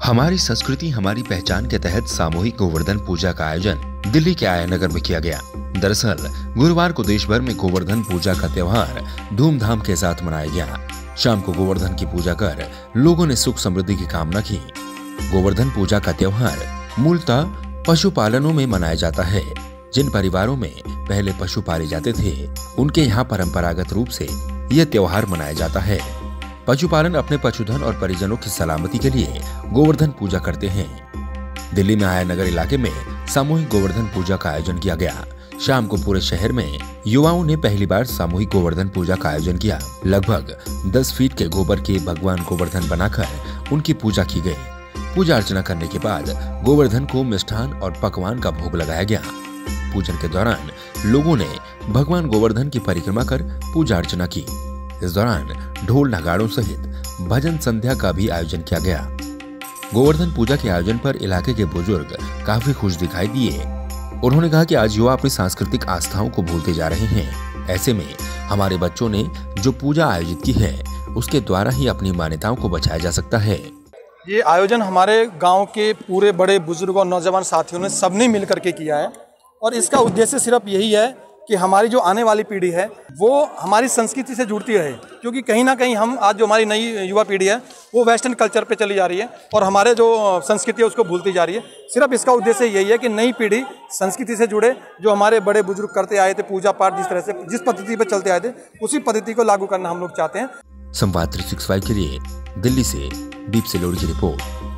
हमारी संस्कृति हमारी पहचान के तहत सामूहिक गोवर्धन पूजा का आयोजन दिल्ली के आया नगर में किया गया। दरअसल गुरुवार को देश भर में गोवर्धन पूजा का त्योहार धूमधाम के साथ मनाया गया। शाम को गोवर्धन की पूजा कर लोगों ने सुख समृद्धि की कामना की। गोवर्धन पूजा का त्योहार मूलतः पशुपालनों में मनाया जाता है। जिन परिवारों में पहले पशु पाले जाते थे उनके यहाँ परंपरागत रूप से यह त्योहार मनाया जाता है। पशुपालन अपने पशुधन और परिजनों की सलामती के लिए गोवर्धन पूजा करते हैं। दिल्ली में आया नगर इलाके में सामूहिक गोवर्धन पूजा का आयोजन किया गया। शाम को पूरे शहर में युवाओं ने पहली बार सामूहिक गोवर्धन पूजा का आयोजन किया। लगभग 10 फीट के गोबर के भगवान गोवर्धन बनाकर उनकी पूजा की गई। पूजा अर्चना करने के बाद गोवर्धन को मिष्ठान और पकवान का भोग लगाया गया। पूजन के दौरान लोगों ने भगवान गोवर्धन की परिक्रमा कर पूजा अर्चना की। इस दौरान ढोल नगाड़ों सहित भजन संध्या का भी आयोजन किया गया। गोवर्धन पूजा के आयोजन पर इलाके के बुजुर्ग काफी खुश दिखाई दिए। उन्होंने कहा कि आज युवा अपनी सांस्कृतिक आस्थाओं को भूलते जा रहे हैं। ऐसे में हमारे बच्चों ने जो पूजा आयोजित की है उसके द्वारा ही अपनी मान्यताओं को बचाया जा सकता है। ये आयोजन हमारे गांव के पूरे बड़े बुजुर्ग और नौजवान साथियों ने सबने मिल करके किया है और इसका उद्देश्य सिर्फ यही है कि हमारी जो आने वाली पीढ़ी है वो हमारी संस्कृति से जुड़ती रहे, क्योंकि कहीं ना कहीं हम आज जो हमारी नई युवा पीढ़ी है वो वेस्टर्न कल्चर पे चली जा रही है और हमारे जो संस्कृति है उसको भूलती जा रही है। सिर्फ इसका उद्देश्य यही है कि नई पीढ़ी संस्कृति से जुड़े। जो हमारे बड़े बुजुर्ग करते आए थे पूजा पाठ, जिस तरह से जिस पद्धति पर चलते आए थे उसी पद्धति को लागू करना हम लोग चाहते हैं। संवाद 365 के लिए दिल्ली से दीप सिलोड़ी की रिपोर्ट।